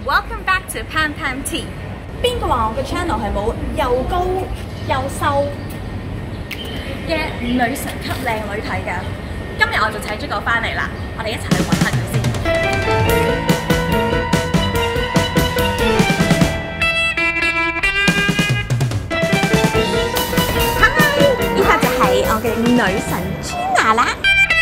Welcome back to MCPAM Tea。 邊個話我嘅 channel 係冇又高又瘦嘅女神級靚女睇㗎？ 今日我就請咗個翻嚟啦，我哋一齊去揾下佢先。 Hi， 呢下就係我嘅女神 Gina 啦。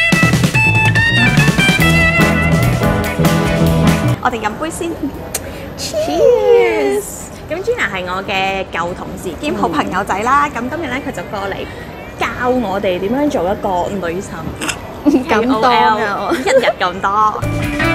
我哋飲杯先 ，Cheers！ 咁 Gina 係我嘅舊同事兼好朋友仔啦。咁今日咧佢就過嚟教我哋點樣做一個女神咁多㗎，一日咁多。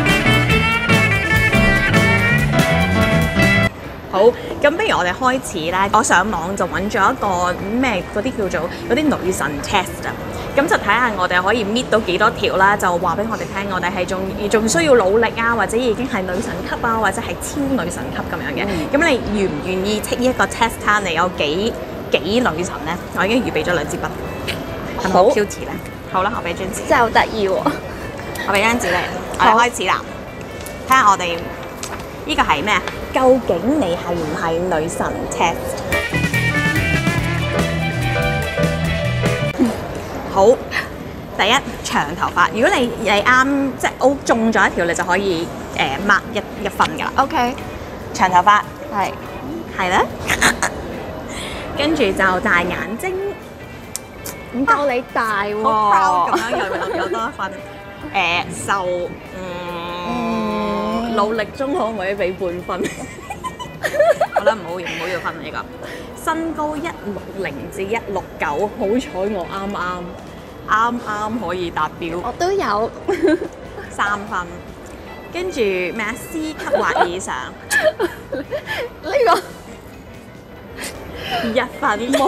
好，咁不如我哋開始啦。我上網就揾咗一個咩嗰啲叫做嗰啲女神 test 啊。咁就睇下我哋可以搣到幾多條啦，就話俾我哋聽，我哋係仲需要努力啊，或者已經係女神級啊，或者係超女神級咁樣嘅。咁你願唔願意 take 一個 test 睇你有幾女神咧？我已經預備咗2支筆，係咪好 cute 咧？好啦，我俾張紙。 真係好得意喎！ 我俾張紙你，我哋開始啦。睇下我哋呢個係咩？究竟你係唔係女神 test？好，第一長頭髮。如果你啱即係中咗一條，你就可以mark 一分㗎啦。 OK， 長頭髮係啦，跟住就大眼睛， 唔夠你大喎， 好 proud 咁樣有多一分。瘦，努力中可唔可以俾半分？好啦，唔好要分呢個。身高160至169，好彩我啱可以達標。 我都有 3分。跟住咩啊 ？C 級或以上， 呢個 1分。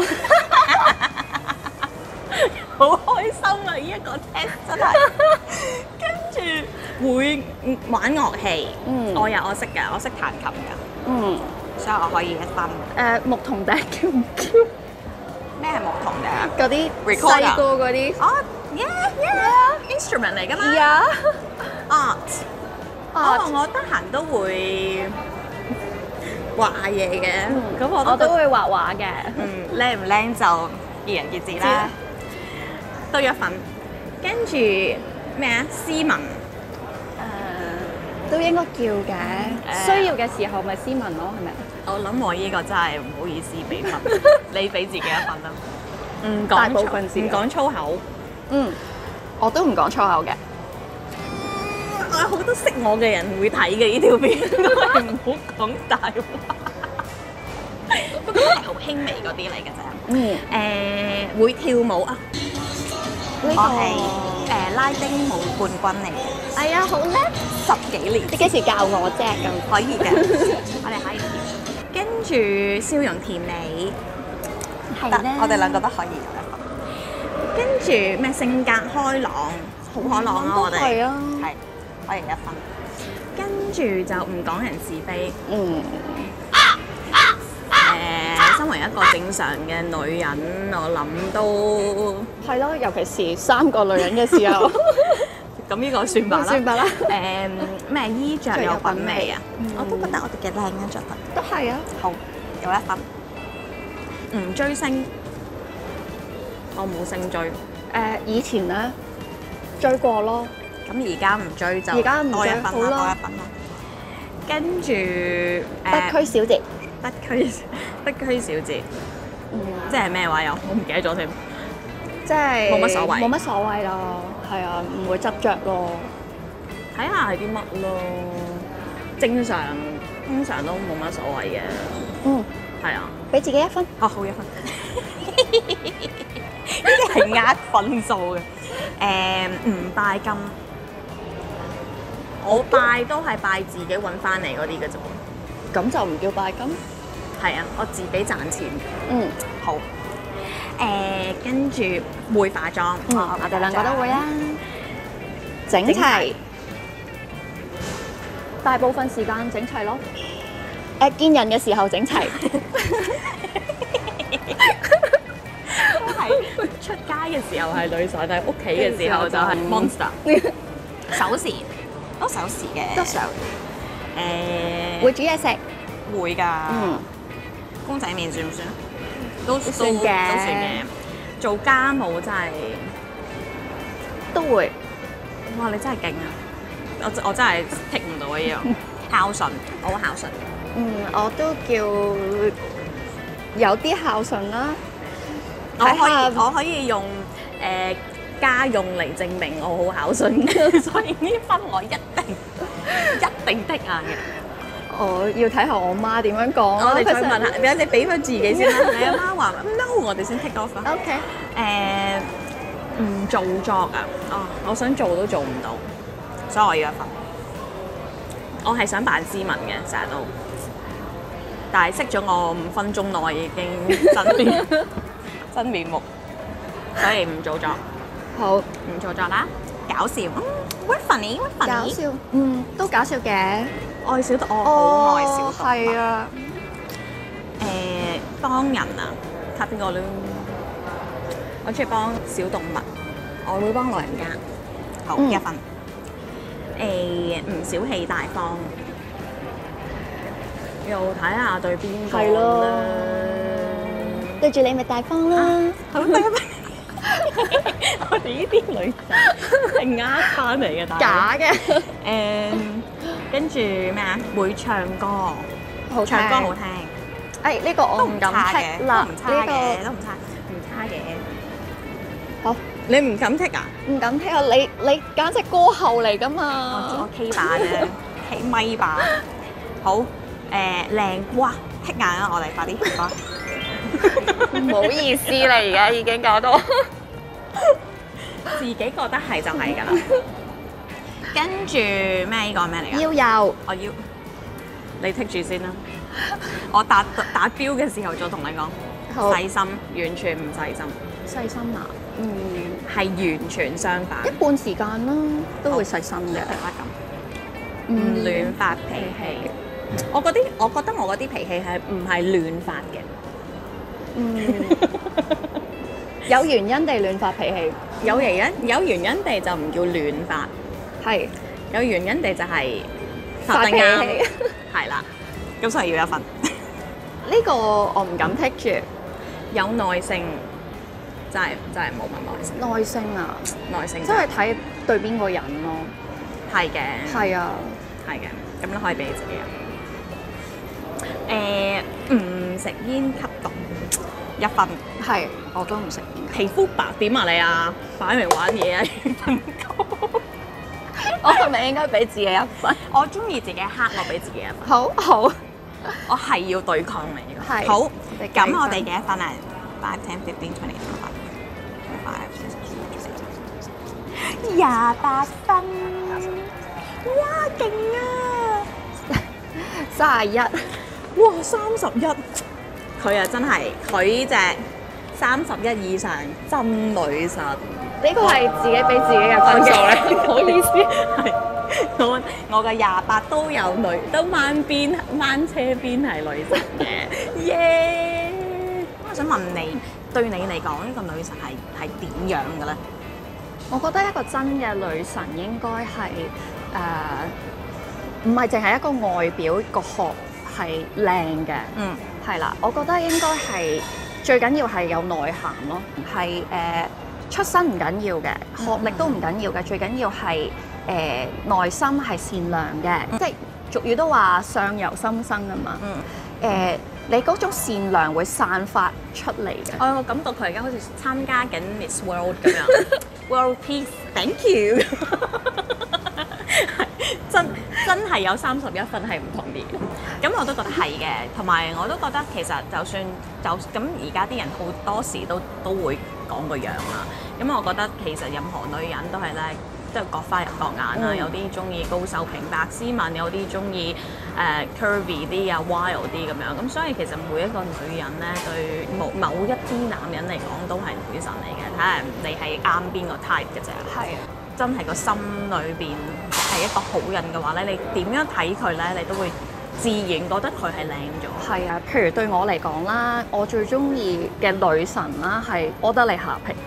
好開心啊！呢一個 test 真係。跟住會玩樂器，我識㗎，我識彈琴㗎，所以我可以1分。 牧童笛叫唔叫？ 咩係牧童笛？ 嗰啲細個嗰啲哦 ，yeah，instrument 嚟㗎嘛。art， 我得閒都會畫嘢嘅，咁我都會畫畫嘅。 靚唔靚就見仁見智啦。都1分。跟住咩啊？斯文。 都應該叫嘅，需要嘅時候咪斯文咯，係咪？ 我諗我呢個真係唔好意思俾分，你俾自己1分啦。 大部分時唔講粗口。 我都唔講粗口嘅。 我有好多識我嘅人會睇嘅呢條片，都係唔好講大話。不過係好輕微嗰啲嚟嘅啫。會跳舞啊！我係拉丁舞冠軍嚟嘅。 哎呀，好叻！10幾年。你幾時教我啫？咁可以嘅，我哋可以跳。跟住笑容甜美，得，我哋兩個都可以有1分。跟住咩性格開朗，好開朗啊！我哋係啊， 係可以1分。跟住就唔講人是非。身為一個正常嘅女人，我諗都係咯，尤其是3個女人嘅時候， 咁呢個算吧啦。 算吧啦。 咩衣着有品味啊？我都覺得我哋幾靚啊，着得。 都係啊。 好，有1分。唔追星，我冇星追。 以前咧追過咯， 咁而家唔追就而家唔追多1分啦， 好啦， 多1分啦。跟住北區小姐。 北區小姐，即係咩話又？我唔記得咗添。 即係冇乜所謂， 冇乜所謂咯，係啊，唔會執着咯。 睇下係啲乜咯，正常通常都冇乜所謂嘅。係啊， 俾自己1分。 好1分。呢啲係呃分數嘅。唔拜金，我拜都係拜自己揾翻嚟嗰啲嘅啫喎。 咁就唔叫拜金。 係啊，我自己賺錢。好。跟住會化妝。 我哋兩個都會啊。整齊。大部分時間整齊咯。見人嘅時候整齊。 都係出街嘅時候係女神，但係屋企嘅時候就係 monster。手時，都手時嘅。 都手。 會煮嘢食， 會㗎。公仔麵算唔算？都算嘅。做家務真係都會。 哇！你真係勁啊！我真係剔唔到呢樣。孝順，我好孝順。 我都叫有啲孝順啦。 我可以用家用嚟證明我好孝順，所以呢分我一定剔硬嘅。 我要睇下我媽點樣講。 我哋再問下，你俾翻自己先啦。你阿媽話 no， 我哋先剔多分。 OK。 唔做作啊！我想做都做唔到，所以我要一分。我係想扮斯文嘅，成日都，但係識咗我5分鐘內已經真面目，所以唔做作。好，唔做作啦，搞笑，what funny， 搞笑，都搞笑嘅。 愛小動物，我好愛小動物。 係啊。 幫人啊，睇邊個咧？我中意幫小動物，我會幫老人家。好，1分。唔小氣大方，又睇下對邊個啦。 對住你咪大方啦。 好第1分。我哋呢啲女仔係呃翻嚟嘅， 假嘅。 跟住咩啊？會唱歌，唱歌好聽。 呢個我唔敢剔啦， 都唔差嘅，唔差嘅。 好， 你唔敢剔啊？ 唔敢剔啊！你簡直歌后嚟噶嘛！ 我 K 把啫，K 咪把。好，靚哇，剔眼啊！我哋快啲，唔該。 唔好意思啦，而家已經搞到自己覺得係就係㗎啦。跟住咩？呢個咩嚟㗎？ 腰幼， 我要你剔住先啦。我達標嘅時候再同你講。細心，完全唔細心。 細心啊？ 係完全相反。 一半時間啦，都會細心嘅。 唔亂發脾氣。我覺得我嗰啲脾氣係唔係亂發嘅。 有原因地亂發脾氣， 有原因地就唔叫亂發， 係有原因地就係發脾氣， 係啦，咁所以要1分。 呢個我唔敢剔住。 有耐性，真係冇乜耐性。 耐性啊， 耐性真係睇對邊個人咯。 係嘅， 係啊， 係嘅，咁你可以俾你自己啊。唔食煙吸毒，1分。係， 我都唔食煙。 皮膚白點啊你啊，擺明玩嘢啊，2分高。 我係咪應該俾自己1分？ 我中意自己黑，我俾自己1分。 好， 我係要對抗你㗎。 係。 好，咁我哋幾多分啊？5、10、15、20、25、28分。哇，勁啊 ！31。 哇，31。佢啊真係，佢隻31以上真女神。 呢個係自己俾自己嘅分數咧，唔好意思。 係，我嘅28都有都掹車邊係女神嘅，耶！我想問你，對你嚟講呢個女神係點樣嘅咧？ 我覺得一個真嘅女神應該係唔係淨係一個外表個殼係靚嘅，係啦。我覺得應該係最緊要係有內涵咯，係出身唔緊要嘅，學歷都唔緊要嘅，最緊要係內心係善良嘅，即係俗語都話相由心生啊嘛。你嗰種善良會散發出嚟嘅。 我感覺佢而家好似參加緊 Miss World 咁樣，World Peace，Thank you 真係有31分係唔同啲嘅，咁我都覺得係嘅，同埋我都覺得其實咁而家啲人好多時都會講個樣啦，咁我覺得其實任何女人都係咧，都係各花入各眼啦，有啲中意高瘦平白斯文，有啲中意curvy 啲啊 wild 啲咁樣，咁所以其實每一個女人咧對某一啲男人嚟講都係女神嚟嘅，睇下你係啱邊個 type 嘅啫。係啊。真係個心裏邊係一個好人嘅話咧，你點樣睇佢咧，你都會自然覺得佢係靚咗。 係啊，譬如對我嚟講啦，我最中意嘅女神啦係柯德莉夏萍。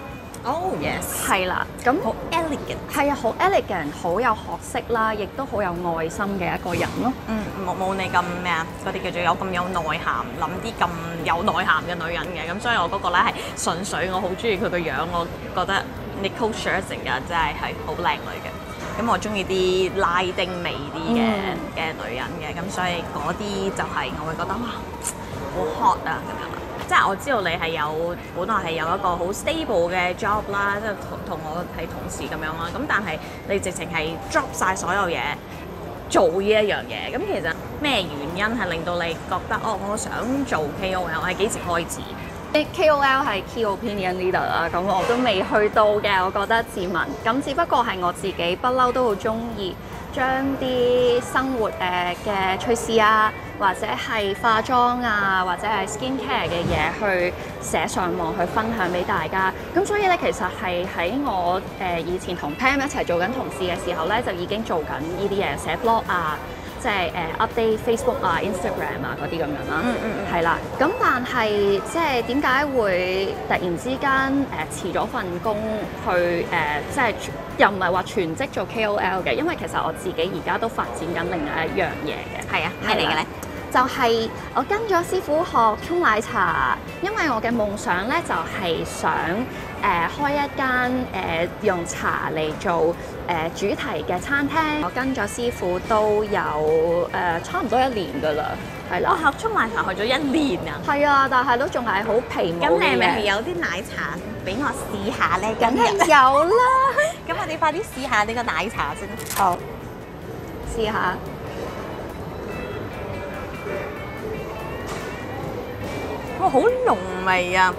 Oh yes， 係啦，咁好 elegant， 係啊，好 elegant，好有學識啦，亦都好有愛心嘅一個人咯。 冇你咁咩啊？嗰啲叫做有咁有內涵，諗啲咁有內涵嘅女人嘅。咁所以我嗰個咧係純粹我好中意佢個樣，我覺得 Nicole Scherzinger 真係好靚女嘅。咁我中意啲拉丁美啲嘅女人嘅，咁所以嗰啲就係我會覺得哇好 hot 啊咁樣啦。即係我知道你係本來係有一個好 stable 嘅 job 啦，即係同我係同事咁樣啦。咁但係你直情係 drop 晒所有嘢做呢一樣嘢。咁其實咩原因係令到你覺得我想做 KOL？ 係幾時開始 ？KOL 係 Key Opinion Leader 啦，咁我都未去到嘅，我覺得自問。咁只不過係我自己不嬲都好中意將啲生活嘅趣事啊，或者係化妝啊，或者係 skincare 嘅嘢去寫上網去分享俾大家。咁所以咧，其實係喺我以前同 Pam 一齊做緊同事嘅時候咧，就已經做緊呢啲嘢，寫 blog 啊。即係update Facebook 啊、Instagram 啊嗰啲咁樣啦，係啦。咁但係即係點解會突然之間辭咗份工去即係又唔係話全職做 KOL 嘅？因為其實我自己而家都發展緊另外一樣嘢嘅。 係啊，咩嚟嘅咧？ 就係我跟咗師傅學沖奶茶，因為我嘅夢想咧就係想開一間用茶嚟做主題嘅餐廳。我跟咗師傅都有差唔多1年㗎啦，係啦。 我學沖奶茶學咗1年啊！ 係啊，但係都仲係好皮毛嘅。 咁你係咪有啲奶茶俾我試下咧？ 梗係有啦。 咁我哋快啲試下呢個奶茶先。 好，試下。 哇，好濃味啊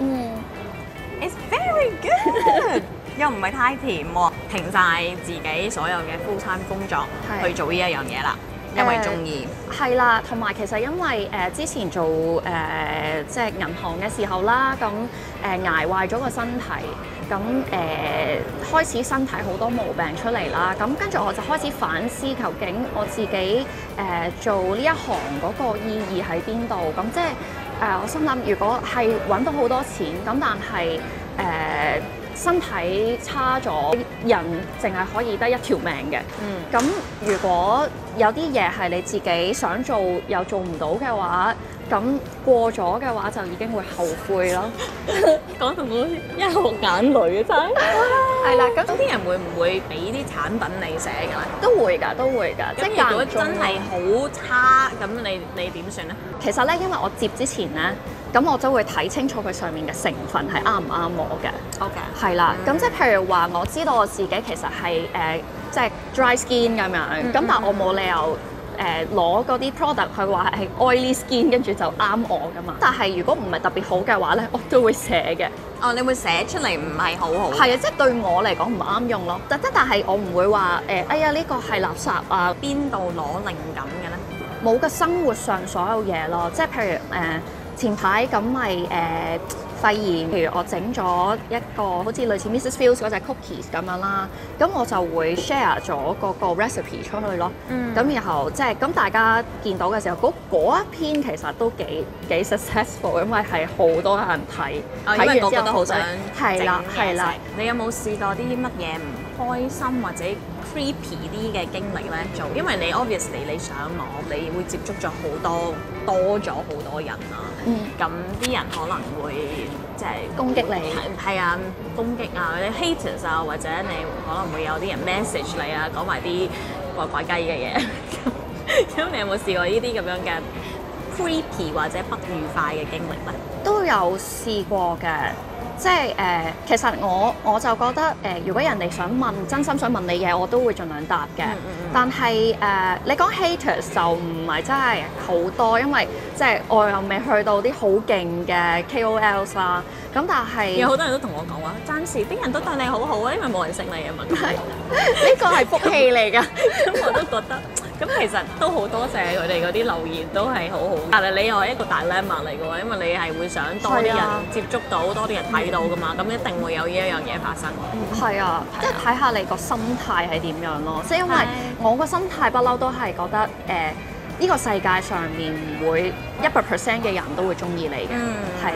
！It's very good， 又唔係太甜喎。停晒自己所有嘅 full time 工作去做呢一樣嘢啦，因為中意。係啦，同埋其實因為之前做即係銀行嘅時候啦，咁捱壞咗個身體，咁開始身體好多毛病出嚟啦，咁跟住我就開始反思究竟我自己做呢一行嗰個意義喺邊度？咁即係我心諗，如果係揾到好多錢，咁但係身體差咗，人淨係可以得一條命嘅。咁如果有啲嘢係你自己想做又做唔到嘅話，咁過咗嘅話就已經會後悔咯。 講到我一落眼淚啊！真係。係啦，咁啲人會唔會俾啲產品你寫㗎咧？ 都會㗎，都會㗎。 即係如果真係好差，咁你點算咧？ 其實咧，因為我接之前咧，咁我都會睇清楚佢上面嘅成分係啱唔啱我嘅。OK。係啦，咁即係譬如話，我知道我自己其實係即係 dry skin 咁樣，咁但我冇理由攞嗰啲 product 去話係 oily skin， 跟住就啱我㗎嘛。但係如果唔係特別好嘅話咧，我都會寫嘅。哦，你會寫出嚟唔係好好？係啊，即係對我嚟講唔啱用咯。但係我唔會話哎呀呢個係垃圾啊！邊度攞靈感嘅咧？冇嘅，生活上所有嘢咯，即係譬如前排咁咪肺炎，譬如我整咗一個好似類似 Mrs. Fields 嗰隻 cookies 咁樣啦，咁我就會 share 咗嗰個 recipe 出去咯。咁然後即係咁大家見到嘅時候，嗰一篇其實都幾 successful， 因為係好多人睇。睇完之後都好想係啦。 你有冇試過啲乜嘢唔開心或者 creepy 啲嘅經歷咧？做，因為你 obviously 你上網，你會接觸咗多咗好多人啦。咁啲人可能會即係攻擊你，係啊，攻擊啊，嗰啲 haters 啊，或者你可能會有啲人 message 你啊，講埋啲怪怪雞嘅嘢。咁你有冇試過呢啲咁樣嘅 creepy 或者不愉快嘅經歷咧？都有試過嘅。即係其實我就覺得如果人哋真心想問你嘢，我都會盡量答嘅。但係你講 haters 就唔係真係好多，因為即係我又未去到啲好勁嘅 KOLs 啦。咁但係有好多人都同我講話，暫時啲人都對你好好啊，因為冇人識你啊嘛。呢個係福氣嚟㗎。咁我都覺得。咁其實都好多謝佢哋嗰啲留言，都係好好。但係你又係一個大 dilemma 嚟嘅喎，因為你係會想多啲人接觸到，多啲人睇到㗎嘛，咁一定會有呢一樣嘢發生。係啊，即係睇下你個心態係點樣咯。即係因為我個心態不嬲都係覺得呢個世界上面唔會100% 嘅人都會中意你嘅，係啦。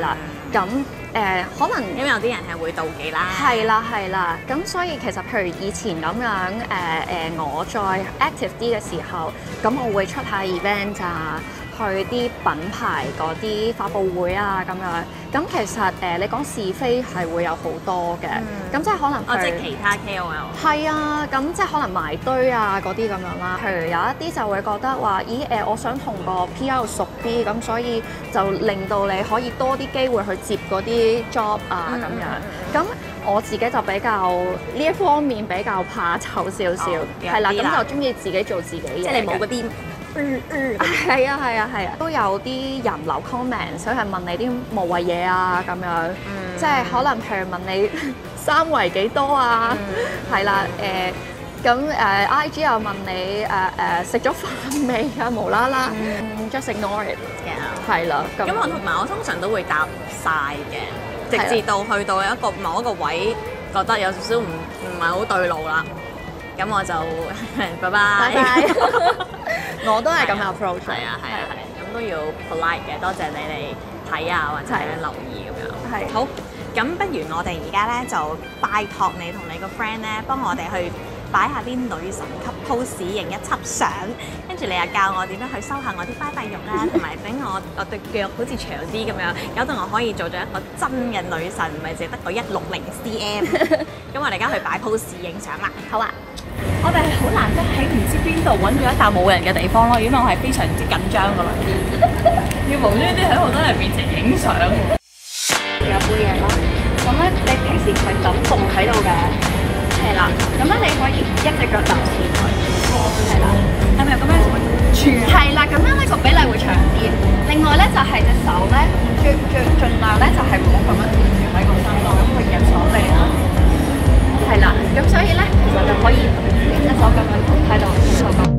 咁可能因為有啲人係會妒忌啦。 係啦，咁所以其實譬如以前咁樣我再 active 啲嘅時候，咁我會出下 event 啊，去啲品牌嗰啲發佈會啊咁樣。咁其實你講是非係會有好多嘅，咁即係可能即係其他 KOL。 係啊，咁即係可能埋堆啊嗰啲咁樣啦。譬如有一啲就會覺得話，咦我想同個 PR 熟啲，咁所以就令到你可以多啲機會去接嗰啲 job 啊咁樣。咁我自己就比較呢一方面比較怕醜少少，係啦，咁就中意自己做自己嘢。 即係你冇嗰啲。 係啊，都有啲人留 comment， 所以係問你啲無謂嘢啊咁樣，即係可能譬如問你三圍幾多啊，係啦咁IG 又問你食咗飯未啊，無啦啦，just ignore it，係啦。咁我通常都會答晒嘅，直至到去到某一個位，覺得有少少唔係好對路啦。咁我就拜拜。 我都係咁 approach。係啊，咁都要 polite 嘅，多謝你哋睇啊或者留意咁樣。 係。 好，咁不如我哋而家咧就拜託你同你個 friend 咧，幫我哋去擺下啲女神級 pose 影一輯相，跟住你又教我點樣去收下我啲拜拜肉啦，同埋整我對腳好似長啲咁樣，搞到我可以做咗一個真嘅女神，唔係淨係得個160cm。咁我哋而家去擺 pose 影相啦。 好啊。 我哋係好難得喺唔知邊度揾咗一笪冇人嘅地方咯，因為我係非常之緊張噶啦，要無端端喺好多人面前影相。有杯嘢啦，咁咧你平時係咁棟喺度嘅，係啦，咁咧你可以一隻腳踏前去，係啦，係咪有咁樣做？係啦，咁樣呢個比例會長啲。另外咧就係隻手咧，盡量咧就係唔好咁樣貼住喺個身度，咁會入手臂啦。係啦，咁所以咧，其實就可以一手咁樣喺度，一手咁。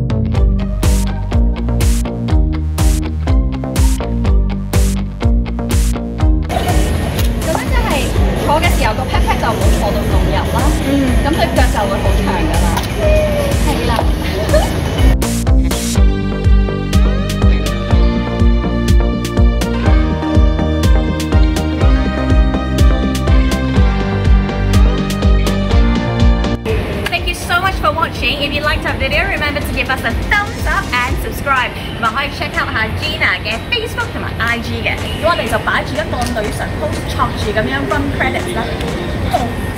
咁樣即係坐嘅時候，個 pat pat 就會坐到咁入啦。咁對腳就會好長㗎啦。係啦。For watching. If you liked our video, remember to give us a thumbs up and subscribe. 同埋可以 check out 下 Gina 嘅 Facebook 同埋 IG 嘅。咁我哋就擺住一個女神 pose 坐住咁樣 run credits 啦。